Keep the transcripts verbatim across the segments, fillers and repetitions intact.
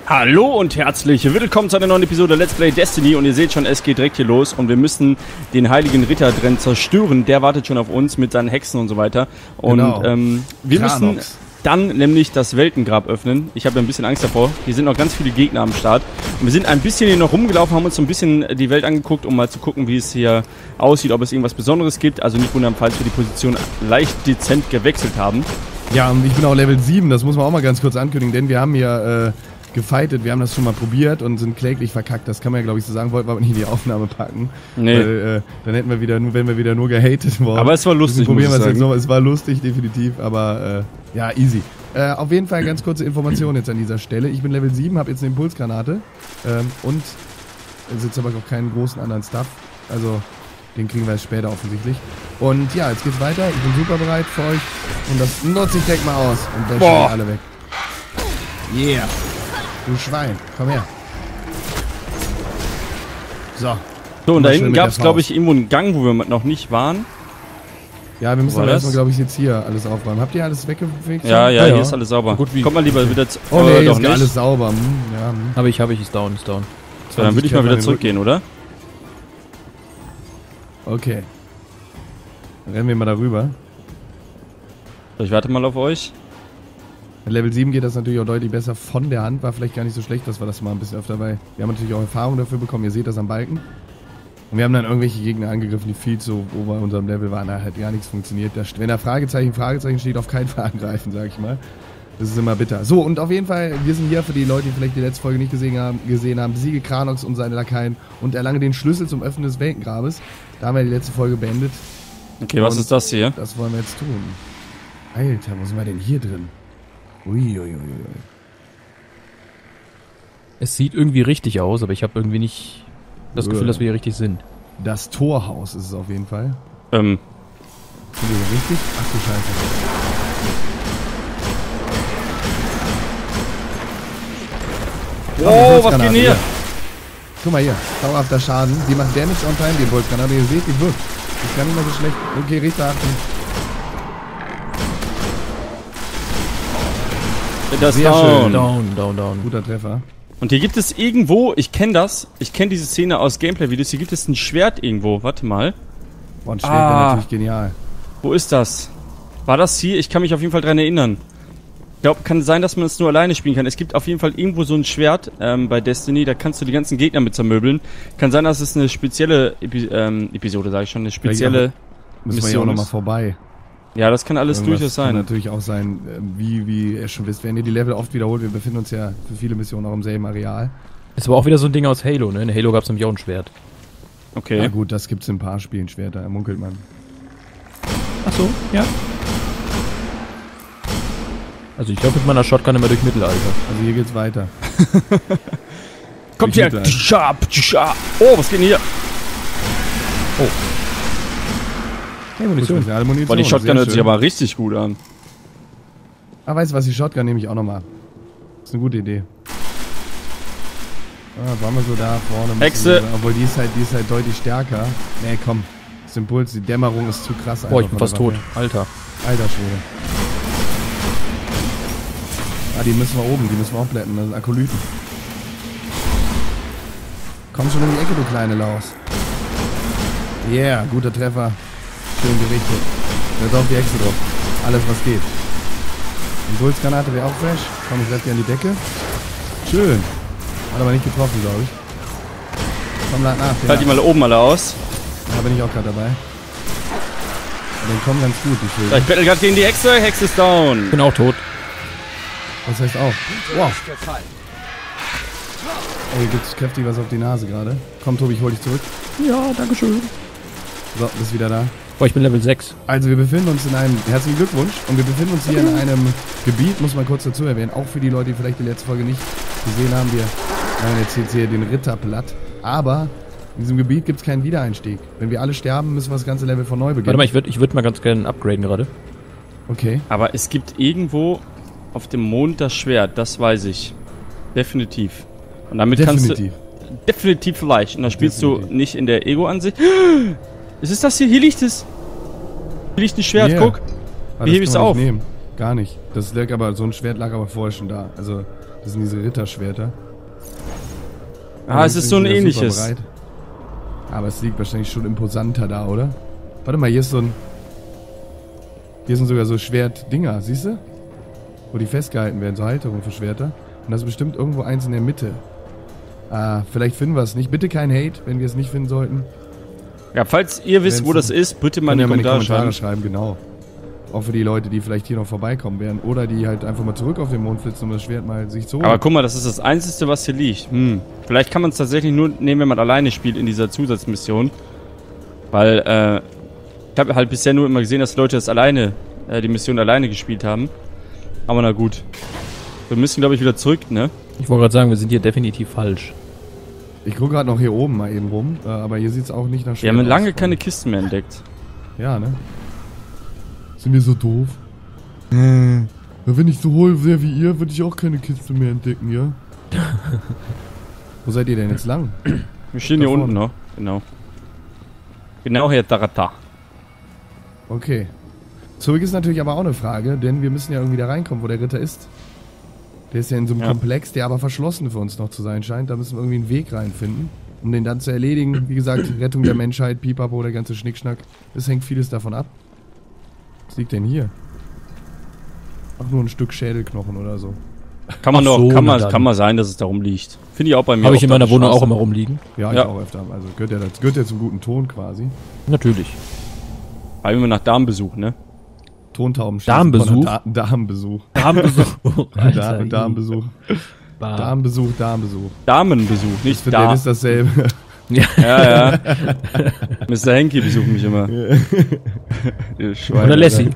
Hallo und herzlich willkommen zu einer neuen Episode Let's Play Destiny und ihr seht schon, es geht direkt hier los und wir müssen den heiligen Ritter drin zerstören. Der wartet schon auf uns mit seinen Hexen und so weiter und genau. ähm, wir Kranox. müssen dann nämlich das Weltengrab öffnen. Ich habe ein bisschen Angst davor. Hier sind noch ganz viele Gegner am Start. Und wir sind ein bisschen hier noch rumgelaufen, haben uns so ein bisschen die Welt angeguckt, um mal zu gucken, wie es hier aussieht, ob es irgendwas Besonderes gibt. Also nicht wundern, falls wir die Position leicht dezent gewechselt haben. Ja, und ich bin auch Level sieben, das muss man auch mal ganz kurz ankündigen, denn wir haben hier äh, gefightet, wir haben das schon mal probiert und sind kläglich verkackt. Das kann man ja, glaube ich, so sagen, wollten wir aber nicht in die Aufnahme packen. Nee. Weil, äh, dann hätten wir wieder, nur wenn wir wieder nur gehatet worden. Aber es war lustig, probieren muss ich sagen. sagen. Jetzt noch. Es war lustig, definitiv, aber äh, ja, easy. Äh, auf jeden Fall ganz kurze Information jetzt an dieser Stelle. Ich bin Level sieben, habe jetzt eine Impulsgranate ähm, und sitze aber auch keinen großen anderen Stuff. Also den kriegen wir jetzt später offensichtlich. Und ja, jetzt geht's weiter. Ich bin super bereit für euch. Und das nutze ich direkt mal aus. Und dann Boah. alle weg. Yeah. Du Schwein. Komm her. So. So, und da Mal schön hinten mit gab der es, glaube ich, Faust. irgendwo einen Gang, wo wir noch nicht waren. Ja, wir müssen Wo war aber das? erstmal, glaube ich, jetzt hier alles aufräumen. Habt ihr alles weggefegt? Ja, ja, Ja, hier ja. ist alles sauber. Gut wie- Kommt mal lieber wieder zu... Oh äh, nee, doch ist nicht. alles sauber. Hm, ja, hm. Hab ich, hab ich, ist down, ist down. So, dann würde ich mal wieder zurückgehen, oder? Okay. Dann rennen wir mal darüber. So, ich warte mal auf euch. Mit Level sieben geht das natürlich auch deutlich besser von der Hand. War vielleicht gar nicht so schlecht, dass wir das mal ein bisschen öfter, weil wir haben natürlich auch Erfahrung dafür bekommen. Ihr seht das am Balken. Und wir haben dann irgendwelche Gegner angegriffen, die viel zu über unserem Level waren. Da hat gar nichts funktioniert. Da, wenn da Fragezeichen, Fragezeichen steht, auf keinen Fall angreifen, sag ich mal. Das ist immer bitter. So, und auf jeden Fall, wir sind hier für die Leute, die vielleicht die letzte Folge nicht gesehen haben, gesehen haben. Besiege Kranox und seine Lakaien und erlange den Schlüssel zum Öffnen des Weltengrabes. Da haben wir die letzte Folge beendet. Okay, was Und ist das hier? Das wollen wir jetzt tun. Alter, wo sind wir denn hier drin? Uiuiui. Es sieht irgendwie richtig aus, aber ich habe irgendwie nicht das Gefühl, dass wir hier richtig sind. Das Torhaus ist es auf jeden Fall. Ähm, Sind wir hier richtig? Ach du Scheiße. oh, was geht denn hier? Guck mal hier, dauerhafter Schaden. Die macht Damage on time, die Impulsgranate. Ihr seht, die wirkt. Ist gar nicht mal so schlecht. Okay, Richter, Achtung. Das Sehr down. schön. Down, down, down. Guter Treffer. Und hier gibt es irgendwo, ich kenne das, ich kenne diese Szene aus Gameplay-Videos, hier gibt es ein Schwert irgendwo. Warte mal. Boah, ein Schwert Ah. wäre natürlich genial. Wo ist das? War das hier? Ich kann mich auf jeden Fall dran erinnern. Ich glaube, kann sein, dass man es nur alleine spielen kann. Es gibt auf jeden Fall irgendwo so ein Schwert ähm, bei Destiny, da kannst du die ganzen Gegner mit zermöbeln. Kann sein, dass es eine spezielle Epi ähm, Episode, sage ich schon, eine spezielle Müssen wir hier Mission auch nochmal ist. vorbei. Ja, das kann alles Irgendwas durchaus kann sein. natürlich auch sein, äh, wie, wie ihr schon wisst, wenn ihr die Level oft wiederholt, wir befinden uns ja für viele Missionen auch im selben Areal. Ist aber auch wieder so ein Ding aus Halo, ne? In Halo gab's nämlich auch ein Schwert. Okay. Na gut, das gibt's in ein paar Spielen, Schwerter, munkelt man. Ach so, ja. Also ich laufe mit meiner Shotgun immer durch Mittelalter. Also hier geht's weiter. Kommt Ich her! liebe Tschap, tschap. Oh, was geht denn hier? Hey, Munition. Spezielle Munition, Boah, die sehr Shotgun hört sich schön. aber richtig gut an. Ah, weißt du was, die Shotgun nehme ich auch nochmal. Ist eine gute Idee. Ah, waren wir so da vorne. müssen Hexe. wir- Obwohl die ist halt, die ist halt deutlich stärker. Nee, komm. Das Impuls, die Dämmerung ist zu krass. Boah, ich einfach bin von fast der tot. Waffe. Alter. Alter Schwede. Ah, die müssen wir oben, die müssen wir auch blätten. Das sind Akolyten. Komm schon um die Ecke, du kleine Laus. Yeah, guter Treffer. Schön gerichtet. Jetzt auf die Hexe drauf. Alles, was geht. Impulsgranate wäre auch fresh. Komm, ich lasse die an die Decke. Schön. Hat aber nicht getroffen, glaube ich. Komm, lad nach. Halt die mal oben alle aus. Da bin ich auch gerade dabei. Und den kommen ganz gut, die So, Schilder. ich battle gerade gegen die Hexe. Hexe ist down. Ich bin auch tot. Das heißt auch. Wow. Oh, hier gibt's kräftig was auf die Nase gerade. Komm, Tobi, ich hol dich zurück. Ja, danke schön. So, bist wieder da. Boah, ich bin Level sechs. Also wir befinden uns in einem, herzlichen Glückwunsch, und wir befinden uns hier in einem Gebiet, muss man kurz dazu erwähnen, auch für die Leute, die vielleicht die letzte Folge nicht gesehen haben, wir machen jetzt hier den Ritter platt, aber in diesem Gebiet gibt es keinen Wiedereinstieg. Wenn wir alle sterben, müssen wir das ganze Level von neu beginnen. Warte mal, ich würde ich würd mal ganz gerne upgraden gerade. Okay. Aber es gibt irgendwo auf dem Mond das Schwert, das weiß ich. Definitiv. Und damit Definitiv. kannst du... Definitiv vielleicht. Und da spielst Definitiv. du nicht in der Ego-Ansicht. Ist es das hier? Hier liegt es. Hier liegt ein Schwert, Yeah. guck. Ah, Wie das heb ich's kann man auf? nicht nehmen. Gar nicht. Das lag aber, so ein Schwert lag aber vorher schon da. Also, Das sind diese Ritterschwerter. Ah, es ist so ein ähnliches. Aber es liegt wahrscheinlich schon imposanter da, oder? Warte mal, hier ist so ein... Hier sind sogar so Schwertdinger, siehst du? Wo die festgehalten werden, so Halterungen für Schwerter. Und das ist bestimmt irgendwo eins in der Mitte. Ah, vielleicht finden wir es nicht. Bitte kein Hate, wenn wir es nicht finden sollten. Ja, falls ihr wisst, wo das ist, bitte mal in die Kommentare, Kommentare schreiben. schreiben. Genau. Auch für die Leute, die vielleicht hier noch vorbeikommen werden. Oder die halt einfach mal zurück auf den Mond flitzen, um das Schwert mal sich zu holen. Aber guck mal, das ist das Einzige, was hier liegt. Hm. Vielleicht kann man es tatsächlich nur nehmen, wenn man alleine spielt in dieser Zusatzmission. Weil, äh, ich habe halt bisher nur immer gesehen, dass Leute das alleine, äh, die Mission alleine gespielt haben. Aber na gut. Wir müssen, glaube ich, wieder zurück, ne? Ich wollte gerade sagen, wir sind hier definitiv falsch. Ich gucke gerade noch hier oben mal eben rum, äh, aber hier sieht es auch nicht nach Schwert Wir haben aus. lange keine Kisten mehr entdeckt. Ja, ne? Sind wir so doof? Äh. Wenn ich so hohl wäre wie ihr, würde ich auch keine Kiste mehr entdecken, ja? Wo seid ihr denn jetzt lang? Wir stehen hier unten noch. Genau. Genau hier, Tarata. Okay. Zurück ist natürlich aber auch eine Frage, denn wir müssen ja irgendwie da reinkommen, wo der Ritter ist. Der ist ja in so einem Ja. Komplex, der aber verschlossen für uns noch zu sein scheint. Da müssen wir irgendwie einen Weg reinfinden, um den dann zu erledigen. Wie gesagt, Rettung der Menschheit, Pipapo, der ganze Schnickschnack. Es hängt vieles davon ab. Was liegt denn hier? Ach, nur ein Stück Schädelknochen oder so. Kann man Ach doch, so, kann na man, dann. kann man sein, dass es darum liegt. Finde ich auch bei mir. Habe ich oft in meiner auf der Wohnung auch Straße. immer rumliegen. Ja, ich Ja. auch öfter. Also gehört ja, das gehört ja zum guten Ton quasi. Natürlich. Aber immer nach Darmbesuch, ne? Tontauben. Darmbesuch? Da Darmbesuch. Darmbesuch. Da Darmbesuch. Darmbesuch, Darmbesuch. Damenbesuch, nicht Für da. den ist dasselbe. Ja. Ja, ja. Mister Henky besucht mich immer. Ihr Schweine. Oder Lassie.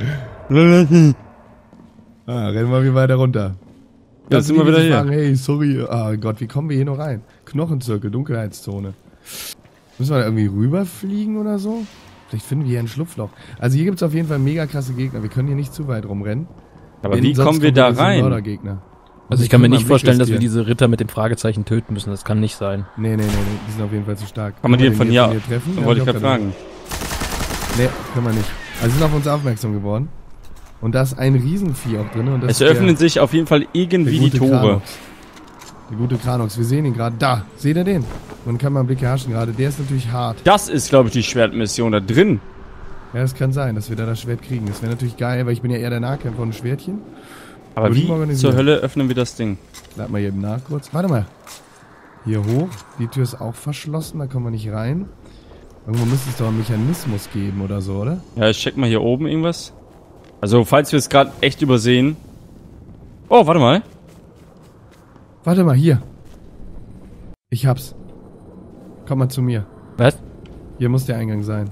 Ah, rennen wir wieder weiter runter. Jetzt sind wir wieder hier. Fragen, hey, sorry. Ah Gott, wie kommen wir hier noch rein? Knochenzirkel, Dunkelheitszone. Müssen wir da irgendwie rüberfliegen oder so? Vielleicht finden wir hier ein Schlupfloch. Also hier gibt es auf jeden Fall mega krasse Gegner. Wir können hier nicht zu weit rumrennen. Aber Denn wie sonst kommen wir kommt da wieder so ein rein? Mördergegner. Also ich kann mir mal nicht einen vorstellen, Blick dass wir riskieren. diese Ritter mit dem Fragezeichen töten müssen. Das kann nicht sein. Nee, nee, nee, nee, die sind auf jeden Fall zu stark. Kann man die Können wir von den hier, treffen? dann wollte ich Ja, gerade doch, fragen. Nee, können wir nicht. Also sie sind auf uns aufmerksam geworden. Und da ist ein Riesenvieh auch drin. Und das Es ist öffnen der, sich auf jeden Fall der irgendwie die gute Tore. Kranox. Der gute Kranox. Wir sehen ihn gerade. Da. Seht ihr den? Man kann mal einen Blick herrschen gerade. Der ist natürlich hart. Das ist, glaube ich, die Schwertmission da drin. Ja, es kann sein, dass wir da das Schwert kriegen. Das wäre natürlich geil, weil ich bin ja eher der Nahkämpfer und ein Schwertchen. Aber Würde ich wie mal organisieren. zur Hölle öffnen wir das Ding? Lad mal eben nach kurz. Warte mal. Hier hoch. Die Tür ist auch verschlossen. Da kommen wir nicht rein. Irgendwo müsste es doch einen Mechanismus geben oder so, oder? Ja, ich check mal hier oben irgendwas. Also, falls wir es gerade echt übersehen. Oh, warte mal. Warte mal, hier. Ich hab's. Komm mal zu mir. Was? Hier muss der Eingang sein.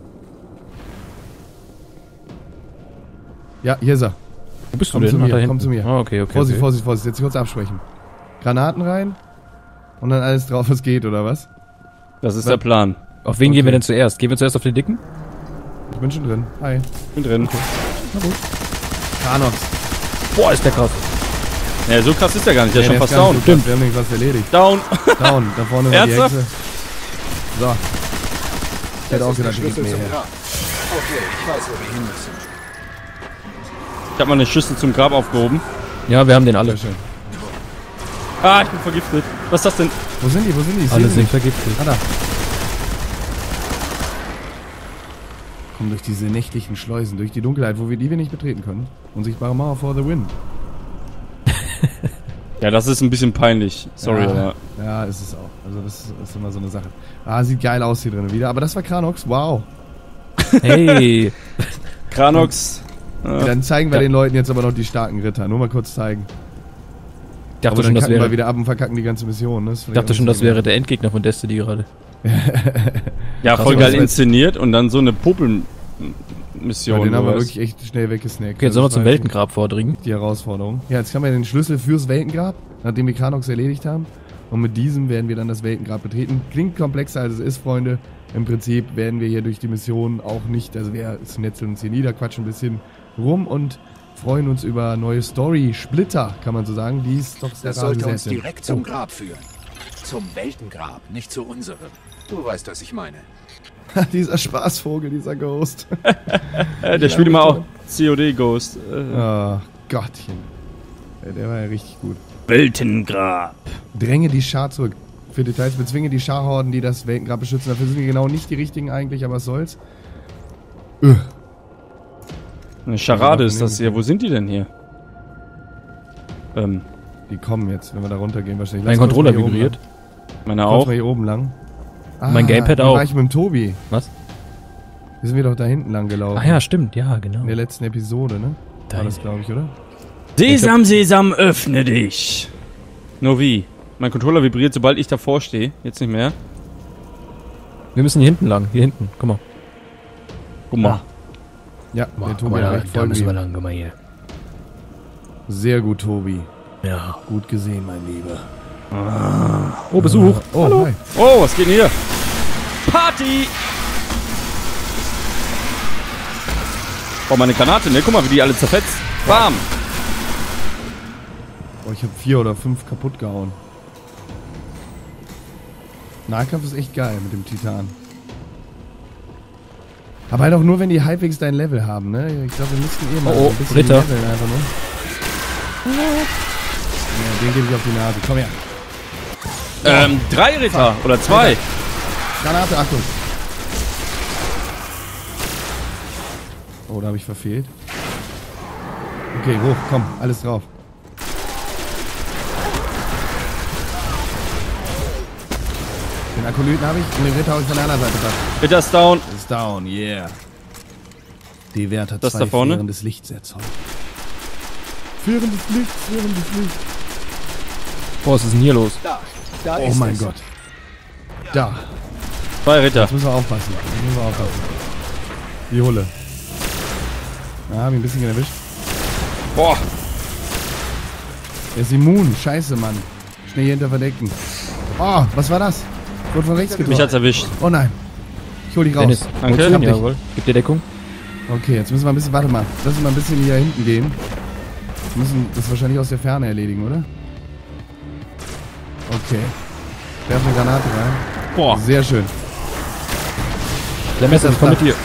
Ja, hier ist er. Wo bist du Komm denn? zu Ach, mir, da komm hinten. zu mir. Ah, okay, okay. Vorsicht, okay. Vorsicht, Vorsicht. Jetzt kurz absprechen. Granaten rein. Und dann alles drauf, was geht, oder was? Das ist Was? der Plan. Auf wen Okay. gehen wir denn zuerst? Gehen wir zuerst auf den Dicken? Ich bin schon drin. Hi. Ich bin drin. Na gut. Kranox. Boah, ist der krass. Ja, so krass ist der gar nicht. Der ist Nee, schon der fast gar down. nicht so krass. Wir haben nämlich was erledigt. Down. Down. Da vorne war die Ernsthaft? Hexe. So. Ich hätte auch gedacht, die Schlüssel geht zum mehr her. Grab. Okay, ich weiß, wo wir hin müssen. Ich habe mal eine Schüssel zum Grab aufgehoben. Ja, wir haben den alle. Sehr schön. Ah, ich bin vergiftet. Was ist das denn? Wo sind die? Wo sind die? Ich Alle seh sie sind nicht. vergiftet. Ah, da. Kommen durch diese nächtlichen Schleusen, durch die Dunkelheit, wo wir die wir nicht betreten können. Unsichtbare Mauer for the win. Ja, das ist ein bisschen peinlich. Sorry, ja, aber. Ja, ist es auch. Also das ist, ist immer so eine Sache. Ah, sieht geil aus hier drin wieder. Aber das war Kranox. Wow. Hey. Kranox. Äh, Dann zeigen wir Ja. den Leuten jetzt aber noch die starken Ritter. Nur mal kurz zeigen. Ich dachte Aber schon, dann das kacken wir wäre, wieder ab und verkacken die ganze Mission. Ne? ich dachte schon, das wäre der Endgegner von Destiny gerade. ja, krass, voll was geil jetzt- inszeniert und dann so eine Ja, Popel-Mission. den haben wir sowas. wirklich echt schnell weggesnackt. Okay, jetzt sollen wir Das zum war echt Weltengrab vordringen. Die Herausforderung. Ja, jetzt haben wir den Schlüssel fürs Weltengrab, nachdem wir Kranox erledigt haben. Und mit diesem werden wir dann das Weltengrab betreten. Klingt komplexer als es ist, Freunde. Im Prinzip werden wir hier durch die Mission auch nicht, also wir netzeln uns hier nieder, quatschen ein bisschen rum und freuen uns über neue Story-Splitter, kann man so sagen. Die ist doch sehr Das sollte uns rasend. direkt zum Grab führen. Zum Weltengrab, nicht zu unserem. Du weißt, was ich meine. Dieser Spaßvogel, dieser Ghost. Äh, der spielt immer auch C O D Ghost. Äh, Oh, Gottchen. Ja, der war ja richtig gut. Weltengrab. Dränge die Schar zurück. Für Details bezwinge die Scharhorden, die das Weltengrab beschützen. Dafür sind die genau nicht die richtigen eigentlich, aber was soll's. Öh. Eine Scharade ist das hier. Wo sind die denn hier? Ähm. Die kommen jetzt, wenn wir da runtergehen wahrscheinlich. Mein Lass kurz Controller mal hier oben vibriert. Meiner lang. Kurz auch. mal hier oben lang. Ah, Mein Gamepad hier auch. war ich mit dem Tobi. Was? Wir sind wir doch da hinten lang gelaufen. Ach ja, stimmt, ja, genau. In der letzten Episode, ne? Da War das, ist- glaube ich, oder? Sesam, Sesam, öffne dich. Nur wie? Mein Controller vibriert, sobald ich davor stehe. Jetzt nicht mehr. Wir müssen hier hinten lang, hier hinten. Guck mal. Guck mal. Ja, Guck mal, der guck Tobi mal, hat da, recht, da müssen wir folgen lang, guck mal hier. wir. Sehr gut, Tobi. Ja. Gut gesehen, mein Lieber. Oh, Besuch. Oh, Hallo. hi. Oh, was geht denn hier? Party! Oh, meine Granate, ne? Guck mal, wie die alle zerfetzt. Bam! Oh, ich habe vier oder fünf kaputt gehauen. Nahkampf ist echt geil mit dem Titan. Aber halt auch nur, wenn die halbwegs dein Level haben, ne? Ich glaube, wir müssten eh mal Oh, oh, ein bisschen Ritter. leveln einfach nur. Ja, den gebe ich auf die Nase. Komm her. Ähm, drei Ritter oder zwei. Granate, Achtung. Oh, da habe ich verfehlt. Okay, hoch, komm, alles drauf. Den Akolyten habe ich und den Ritter habe ich von der anderen Seite gebracht. Ritter ist down. Ist down, yeah. Die Wert hat Das zwei da vorne? Sphären des Lichts erzeugt. Sphären des Lichts, Sphären des Lichts. Boah, was ist denn hier los? Da, da Oh ist mein es. Gott. Da. Zwei Ritter. Jetzt müssen wir aufpassen. Jetzt müssen wir aufpassen. Die Hulle. Ja, hab ich ein bisschen erwischt. Boah. Er ist immun. Scheiße, Mann. Schnell hier hinter verdecken. Oh, was war das? Wurde von rechts Mich getroffen. hat's erwischt. Oh nein. Ich hol dich raus. Dennis, Danke. holst du ihn? Hab dich. Jawohl. Gib dir Deckung. Okay, jetzt müssen wir ein bisschen, warte mal. Lass uns mal ein bisschen hier hinten gehen. Wir müssen das wahrscheinlich aus der Ferne erledigen, oder? Okay. Werf eine Granate rein. Boah. Sehr schön. Der Messer ist komm mit dir.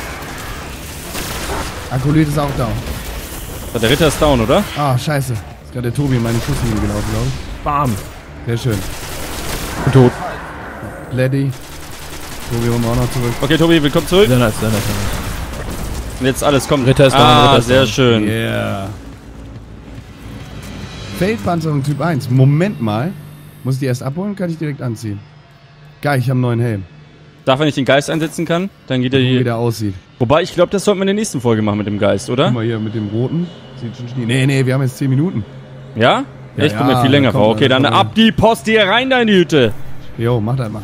Akolyt ist auch down. Der Ritter ist down, oder? Ah, scheiße. Ist gerade der Tobi in meine Schusslinie gelaufen, glaube ich. Bam. Sehr schön. Und tot. Lady. Tobi holen wir auch noch zurück. Okay, Tobi, willkommen zurück. Sehr nice, sehr nice. sehr nice. Und jetzt alles kommt. Ritter ist down, Ah, Ritter ist sehr down. schön. Yeah. Feldpanzerung Typ eins. Moment mal. Muss ich die erst abholen? Kann ich direkt anziehen. Geil, ich habe einen neuen Helm. Darf, wenn ich den Geist einsetzen kann, dann geht er Gucken, wie hier. der aussieht. Wobei, ich glaube, das sollten wir in der nächsten Folge machen mit dem Geist, oder? Guck mal hier mit dem roten. Sieht schon schnie. Nee, nee, wir haben jetzt zehn Minuten. Ja? Ja, Ich komme ja, mir viel länger da kommt vor. er, Okay, da dann kommt er. ab die Post hier rein, da in die Hütte. Jo, mach das mal.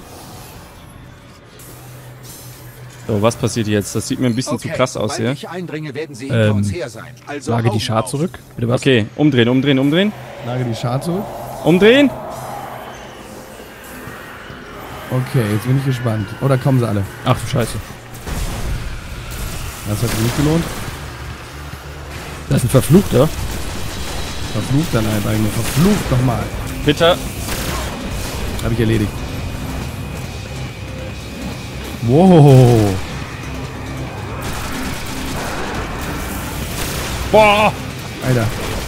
So, was passiert jetzt? Das sieht mir ein bisschen zu krass aus sobald hier. ich eindringe, werden sie hinter Ähm, uns her sein. Also Lage die Augen Schar auf. zurück. Bitte was? Okay, umdrehen, umdrehen, umdrehen. Lage die Schar zurück. Umdrehen. Okay, jetzt bin ich gespannt. Oh, da kommen sie alle. Ach du Scheiße. Das hat sich nicht gelohnt. Das ist ein Verfluchter. Verflucht dann halt eigentlich. Verflucht nochmal. Bitte. Habe ich erledigt. Wow. Boah. Alter.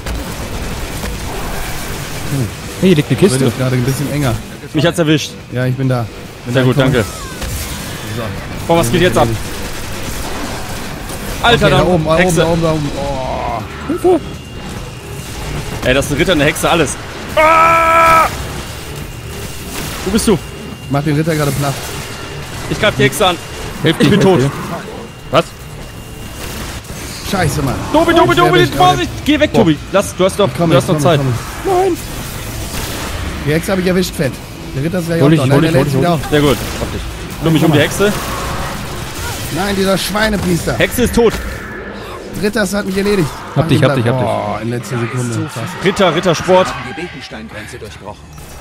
Hey, hier liegt eine Wird Kiste. jetzt gerade ein bisschen enger. Mich hat's erwischt. Ja, ich bin da. Bin Sehr da gut, gekommen. danke. So. Boah, was geht jetzt ab? Alter, Okay, da da oben, da oben, Hexe. da oben, da oben. Oh. Ey, das ist ein Ritter, eine Hexe, alles. Ah! Wo bist du? Mach den Ritter gerade platt. Ich greif die Hexe an. Hilf Ich bin tot. Was? Scheiße, Mann. Tobi, Oh, Tobi, ich Tobi, erwischt, Vorsicht. Geh weg, Tobi. Lass, du hast doch, Komm, du hast noch komm, Zeit. komm. Nein. Die Hexe habe ich erwischt, fett. Der Ritter ist gleich Hol auch ich, da. hol Nein, ich, der hol lädt ich, sich hol auf. ich. Sehr gut. Nur mich um die Hexe. Nein, dieser Schweinepriester. Hexe ist tot. Ritters hat mich erledigt. Hab Mach dich, ihn hab dich, platt. hab Oh, in letzter Sekunde. Krass. Ritter, Rittersport. haben die Bekensteingrenze durchbrochen.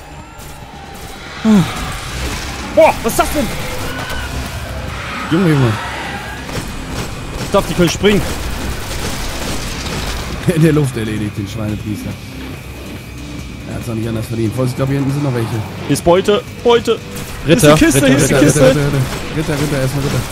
Boah, was ist das denn? Junge, Junge. Ich dachte, die können springen. In der Luft erledigt, den Schweinepriester. Er hat es auch nicht anders verdient. Vorsicht, ich glaube, hier hinten sind noch welche. Hier ist Beute, Beute. Ritter, Hier ist die Kiste, Ritter, hier ist die Ritter, Kiste. Ritter, Ritter, Ritter, Ritter, Ritter, erstmal Ritter.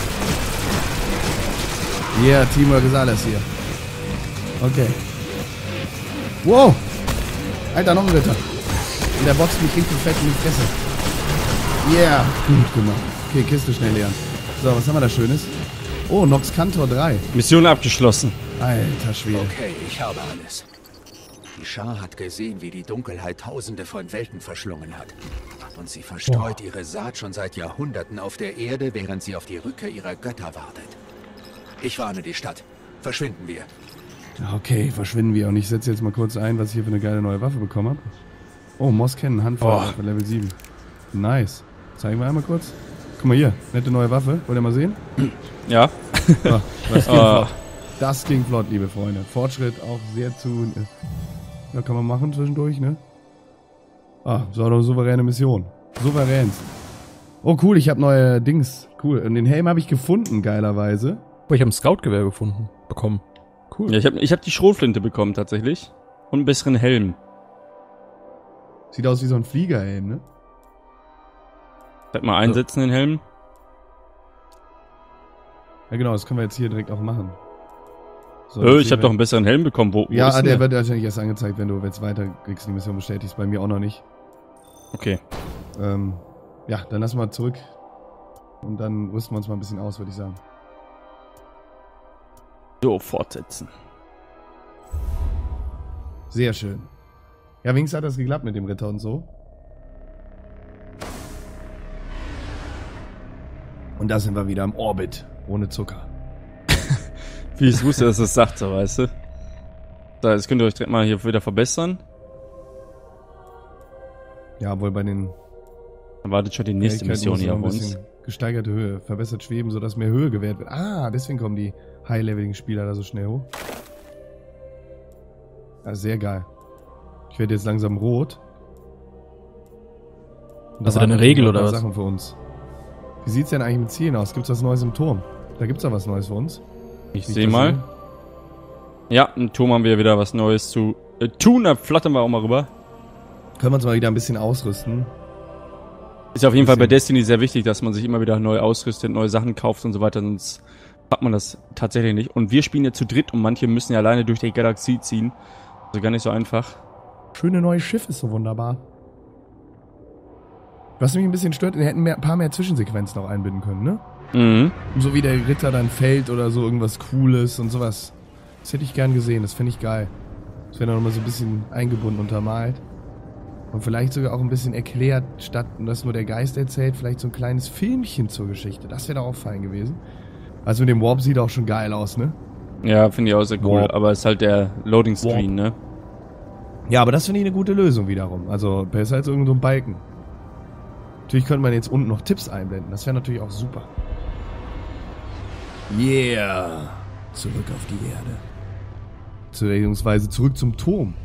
Yeah, Teamwork ist alles hier. Okay. Wow. Alter, noch ein Ritter. Und der boxt mich richtig fett in die Fresse. Yeah, gut gemacht. Okay, Kiste schnell leeren. So, was haben wir da Schönes? Oh, Nox Kantor drei. Mission abgeschlossen. Alter Schwede. Okay, ich habe alles. Die Schar hat gesehen, wie die Dunkelheit Tausende von Welten verschlungen hat. Und sie verstreut oh. ihre Saat schon seit Jahrhunderten auf der Erde, während sie auf die Rückkehr ihrer Götter wartet. Ich warne die Stadt. Verschwinden wir. Okay, verschwinden wir. Und ich setze jetzt mal kurz ein, was ich hier für eine geile neue Waffe bekommen habe. Oh, Moss kennen, Handfeuer, oh. Level sieben. Nice. Zeigen wir einmal kurz. Guck mal hier, nette neue Waffe. Wollt ihr mal sehen? Ja. Oh, das, ging oh. das ging flott, liebe Freunde. Fortschritt auch sehr zu... Ja, kann man machen zwischendurch, ne? Ah, so eine souveräne Mission. Souveränst. Oh, cool, ich habe neue Dings. Cool. Und den Helm habe ich gefunden, geilerweise. Oh, ich habe ein Scout-Gewehr gefunden. Bekommen. Cool. Ja, ich habe ich hab die Schrotflinte bekommen, tatsächlich. Und einen besseren Helm. Sieht aus wie so ein Fliegerhelm, ne? Sag mal einsetzen, so. Den Helm. Ja, genau, das können wir jetzt hier direkt auch machen. So, äh, ich habe doch einen besseren Helm bekommen. Wo, wo ja, ist der, der wird wahrscheinlich erst angezeigt, wenn du jetzt weiterkriegst, die Mission bestätigst. Bei mir auch noch nicht. Okay. Ähm, ja, dann lassen wir zurück. Und dann rüsten wir uns mal ein bisschen aus, würde ich sagen. So, fortsetzen. Sehr schön. Ja, wenigstens hat das geklappt mit dem Ritter und so. Und da sind wir wieder im Orbit. Ohne Zucker. Wie ich wusste, dass das sagt, so, weißt du. So, jetzt könnt ihr euch direkt mal hier wieder verbessern. Ja, wohl bei den... Dann wartet schon die nächste Mission hier auf uns. Gesteigerte Höhe, verbessert Schweben, sodass mehr Höhe gewährt wird. Ah, deswegen kommen die high-leveligen Spieler da so schnell hoch. Ja, sehr geil. Ich werde jetzt langsam rot. Also deine Regel oder was? Sachen für uns. Wie sieht's denn eigentlich mit Zielen aus? Gibt's was Neues im Turm? Da gibt's da was Neues für uns. Ich sehe mal. Sehen? Ja, im Turm haben wir wieder was Neues zu äh, tun. Da flattern wir auch mal rüber. Können wir uns mal wieder ein bisschen ausrüsten. Ist auf jeden Fall bei Destiny sehr wichtig, dass man sich immer wieder neu ausrüstet, neue Sachen kauft und so weiter, sonst packt man das tatsächlich nicht. Und wir spielen ja zu dritt und manche müssen ja alleine durch die Galaxie ziehen. Also gar nicht so einfach. Schöne neue Schiff ist so wunderbar. Was mich ein bisschen stört, wir hätten mehr, ein paar mehr Zwischensequenzen noch einbinden können, ne? Mhm. So wie der Ritter dann fällt oder so, irgendwas Cooles und sowas. Das hätte ich gern gesehen, das fände ich geil. Das wäre noch mal so ein bisschen eingebunden, untermalt. Und vielleicht sogar auch ein bisschen erklärt, statt dass nur der Geist erzählt, vielleicht so ein kleines Filmchen zur Geschichte. Das wäre doch auch fein gewesen. Also mit dem Warp sieht auch schon geil aus, ne? Ja, finde ich auch sehr cool. Warp. Aber es ist halt der Loading Screen, Warp. Ne? Ja, aber das finde ich eine gute Lösung wiederum. Also besser als irgend so ein Balken. Natürlich könnte man jetzt unten noch Tipps einblenden. Das wäre natürlich auch super. Yeah. Zurück auf die Erde. Beziehungsweise zurück zum Turm.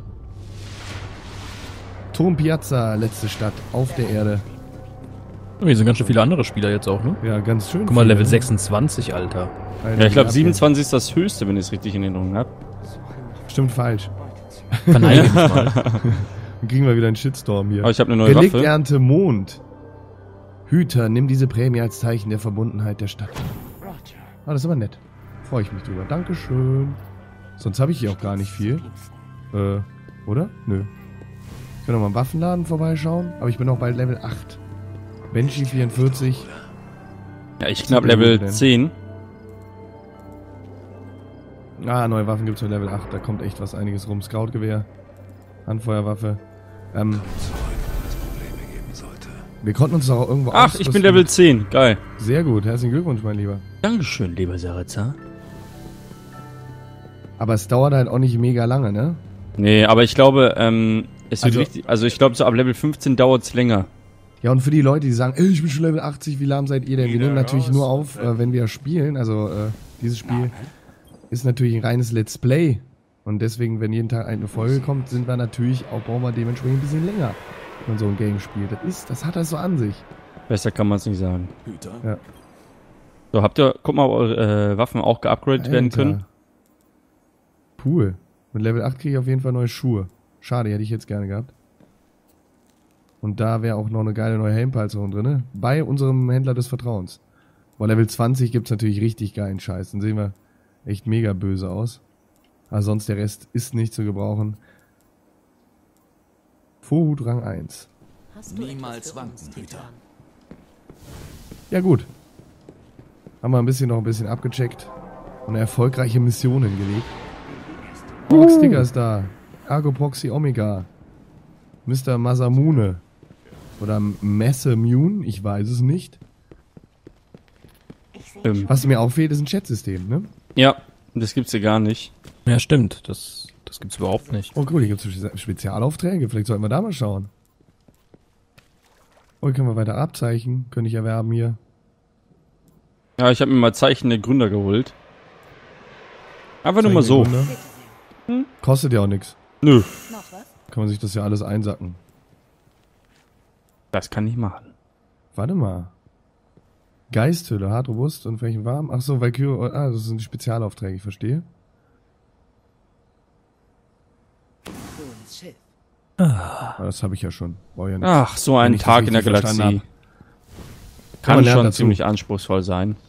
Turm Piazza, letzte Stadt auf der Erde. Hier sind ganz schön viele andere Spieler jetzt auch, ne? Ja, ganz schön. Guck mal, Level sechsundzwanzig, Alter. Alter, ja, ich glaube siebenundzwanzig ist das höchste, wenn ich es richtig in Erinnerung habe. Stimmt falsch. Verneige mal. Dann kriegen wir wieder einen Shitstorm hier. Aber ich habe eine neue Relikt Waffe. Ernte Mond. Hüter, nimm diese Prämie als Zeichen der Verbundenheit der Stadt. Ah, das ist aber nett. Freue ich mich drüber. Dankeschön. Sonst habe ich hier auch gar nicht viel. Äh, oder? Nö. Ich kann noch mal im Waffenladen vorbeischauen. Aber ich bin auch bald Level acht. Banshee vierundvierzig. Ja, ich knapp Level zehn. Ah, neue Waffen gibt's für Level acht. Da kommt echt was einiges rum. Scout-Gewehr. Handfeuerwaffe. Ähm. Wir konnten uns doch auch irgendwo Ach, ich bin Level zehn. Geil. Sehr gut. Herzlichen Glückwunsch, mein Lieber. Dankeschön, lieber Sarazar. Aber es dauert halt auch nicht mega lange, ne? Nee, aber ich glaube, ähm, es wird Also- richtig, also ich glaube, so ab Level fünfzehn dauert's länger. Ja, und für die Leute, die sagen, ey, ich bin schon Level achtzig, wie lahm seid ihr denn? Wir nehmen natürlich nur auf, äh, wenn wir spielen. Also, äh, dieses Spiel ist natürlich ein reines Let's Play. Und deswegen, wenn jeden Tag eine Folge kommt, sind wir natürlich auch, brauchen wir dementsprechend ein bisschen länger, wenn man so ein Game spielt. Das ist, das hat das so an sich. Besser kann man es nicht sagen. Hüter? Ja. So, habt ihr, guck mal, ob eure äh, Waffen auch geupgradet werden Alter. können? Cool. Mit Level acht kriege ich auf jeden Fall neue Schuhe. Schade, hätte ich jetzt gerne gehabt. Und da wäre auch noch eine geile neue Helmpanzerung drin. Bei unserem Händler des Vertrauens. Bei Level zwanzig gibt's natürlich richtig geilen Scheiß. Dann sehen wir echt mega böse aus. Aber sonst der Rest ist nicht zu gebrauchen. Vorhut Rang eins. Hast du Niemals etwas für uns, wanken, Hüter. Titan? Ja gut. Haben wir ein bisschen noch ein bisschen abgecheckt und erfolgreiche Missionen gelegt. Ork Sticker ist da. Argo Proxy Omega. Mister Masamune. Oder Messamune, ich weiß es nicht. Ähm, Was mir auffällt, ist ein Chatsystem, ne? ja, das gibt's hier gar nicht. Ja, stimmt. Das, das gibt's überhaupt nicht. Oh cool, hier gibt es Spezialaufträge. Vielleicht sollten wir da mal schauen. Oh, hier können wir weiter Abzeichen. Könnte ich erwerben hier. Ja, ich habe mir mal Zeichen der Gründer geholt. Einfach nur mal so. Zeichen der Gründer. Hm? Kostet ja auch nichts. Nö, Noch was? Kann man sich das ja alles einsacken. das kann ich machen. Warte mal. Geisthülle, hart, robust und welchen warm? Ach so, Valkyrie, ah, das sind die Spezialaufträge, ich verstehe. Boons Schiff. Ah, das habe ich ja schon. Brauch ja nicht. Ach, so Wenn ein ich das Tag in der richtig verstanden Galaxie. man Kann lernt schon dazu. ziemlich anspruchsvoll sein.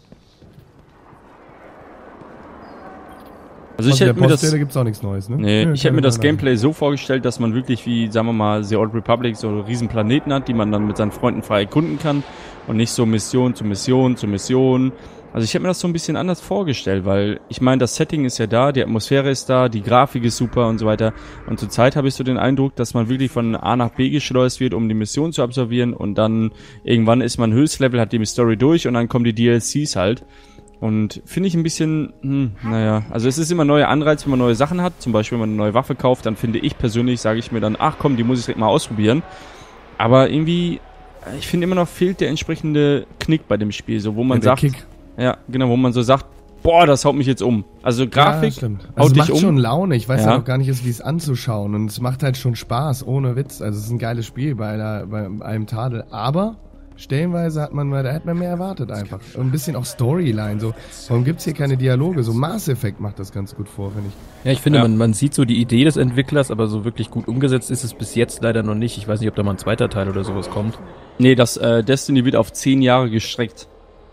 Also ich Aus der hätte mir das, Poststelle gibt's auch nichts Neues, ne? nee, Nö, ich hätte keine mir das Ahnung. Gameplay so vorgestellt, dass man wirklich wie, sagen wir mal, The Old Republic so riesen Planeten hat, die man dann mit seinen Freunden frei erkunden kann und nicht so Mission zu Mission zu Mission. Also ich hätte mir das so ein bisschen anders vorgestellt, weil ich meine, das Setting ist ja da, die Atmosphäre ist da, die Grafik ist super und so weiter. Und zurzeit habe ich so den Eindruck, dass man wirklich von A nach B geschleust wird, um die Mission zu absolvieren und dann irgendwann ist man Höchstlevel, hat die Story durch und dann kommen die D L Cs halt. Und finde ich ein bisschen, hm, naja, also es ist immer ein neuer Anreiz, wenn man neue Sachen hat. Zum Beispiel, wenn man eine neue Waffe kauft, dann finde ich persönlich, sage ich mir dann, ach komm, die muss ich direkt mal ausprobieren. Aber irgendwie, ich finde immer noch fehlt der entsprechende Knick bei dem Spiel, so wo man Ja, der sagt, Kick. ja, genau, wo man so sagt, boah, das haut mich jetzt um. Also Grafik Ja, stimmt. haut Also es dich macht um. schon Laune. Ich weiß Ja. ja noch gar nicht, wie es anzuschauen. Und es macht halt schon Spaß, ohne Witz. Also es ist ein geiles Spiel bei, einer, bei einem Tadel. Aber stellenweise hat man, da hätte man mehr erwartet einfach. Und ein bisschen auch Storyline. So, warum gibt's hier keine Dialoge? So Mass Effect macht das ganz gut vor, finde ich. Ja, ich finde, Ja. man, man sieht so die Idee des Entwicklers, aber so wirklich gut umgesetzt ist es bis jetzt leider noch nicht. Ich weiß nicht, ob da mal ein zweiter Teil oder sowas kommt. Nee, das äh, Destiny wird auf zehn Jahre gestreckt.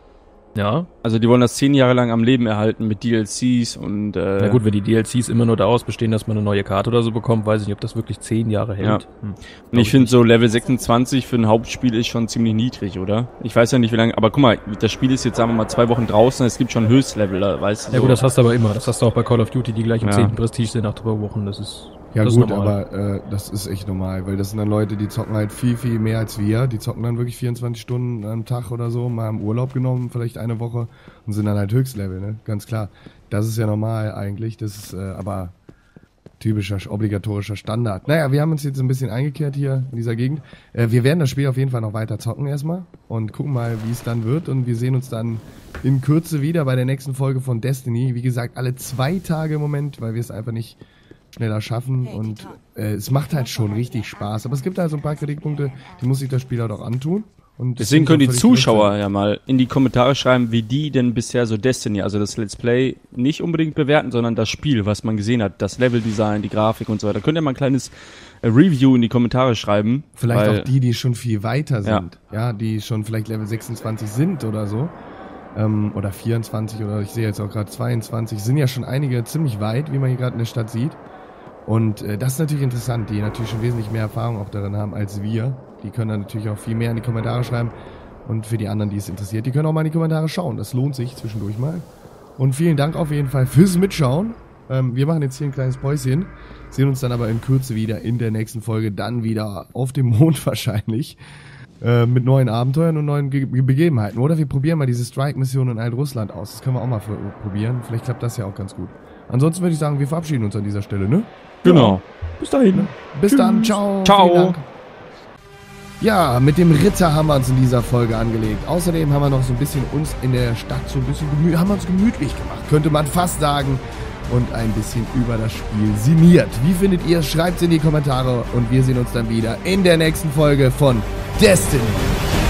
Ja, Also die wollen das zehn Jahre lang am Leben erhalten mit D L Cs und äh, na gut, wenn die D L Cs immer nur daraus bestehen, dass man eine neue Karte oder so bekommt, weiß ich nicht, ob das wirklich zehn Jahre hält. Ja. Hm. und ich finde so Level sechsundzwanzig für ein Hauptspiel ist schon ziemlich niedrig, oder? Ich weiß ja nicht wie lange, aber guck mal, das Spiel ist jetzt sagen wir mal zwei Wochen draußen, es gibt schon Höchstlevel, da, weißt du? Ja so. gut, das hast du aber immer. Das hast du auch bei Call of Duty, die gleich im Ja. zehnten Prestige sind nach drei Wochen. Das ist Ja das gut, ist normal. aber äh, das ist echt normal, weil das sind dann Leute, die zocken halt viel, viel mehr als wir. Die zocken dann wirklich vierundzwanzig Stunden am Tag oder so, mal im Urlaub genommen, vielleicht eine Woche und sind dann halt Höchstlevel, ne? Ganz klar. Das ist ja normal eigentlich, das ist äh, aber typischer, obligatorischer Standard. Naja, wir haben uns jetzt ein bisschen eingekehrt hier in dieser Gegend. Äh, wir werden das Spiel auf jeden Fall noch weiter zocken erstmal und gucken mal, wie es dann wird und wir sehen uns dann in Kürze wieder bei der nächsten Folge von Destiny. Wie gesagt, alle zwei Tage im Moment, weil wir es einfach nicht schneller schaffen und äh, es macht halt schon richtig Spaß. Aber es gibt halt so ein paar Kritikpunkte, die muss sich das Spiel halt auch antun. Und das Deswegen finde können ich die auch völlig Zuschauer korrekt. ja mal in die Kommentare schreiben, wie die denn bisher so Destiny, also das Let's Play, nicht unbedingt bewerten, sondern das Spiel, was man gesehen hat, das Leveldesign, die Grafik und so weiter. Könnt ihr mal ein kleines äh, Review in die Kommentare schreiben. Vielleicht weil, auch die, die schon viel weiter Ja. sind. Ja, die schon vielleicht Level sechsundzwanzig sind oder so. Ähm, oder vierundzwanzig oder ich sehe jetzt auch gerade zweiundzwanzig. Sind ja schon einige ziemlich weit, wie man hier gerade in der Stadt sieht. Und äh, das ist natürlich interessant, die natürlich schon wesentlich mehr Erfahrung auch darin haben als wir. Die können dann natürlich auch viel mehr in die Kommentare schreiben. Und für die anderen, die es interessiert, die können auch mal in die Kommentare schauen. Das lohnt sich zwischendurch mal. Und vielen Dank auf jeden Fall fürs Mitschauen. Ähm, wir machen jetzt hier ein kleines Päuschen. Sehen uns dann aber in Kürze wieder in der nächsten Folge. Dann wieder auf dem Mond wahrscheinlich. Äh, mit neuen Abenteuern und neuen Ge Begebenheiten. Oder wir probieren mal diese Strike-Mission in Alt-Russland aus. Das können wir auch mal für, probieren. Vielleicht klappt das ja auch ganz gut. Ansonsten würde ich sagen, wir verabschieden uns an dieser Stelle, ne? Genau. Bis dahin. Bis dann, ciao. Ciao. Vielen Dank. Ja, mit dem Ritter haben wir uns in dieser Folge angelegt. Außerdem haben wir noch so ein bisschen uns in der Stadt so ein bisschen gemü haben wir uns gemütlich gemacht, könnte man fast sagen. Und ein bisschen über das Spiel sinniert. Wie findet ihr es? Schreibt es in die Kommentare und wir sehen uns dann wieder in der nächsten Folge von Destiny.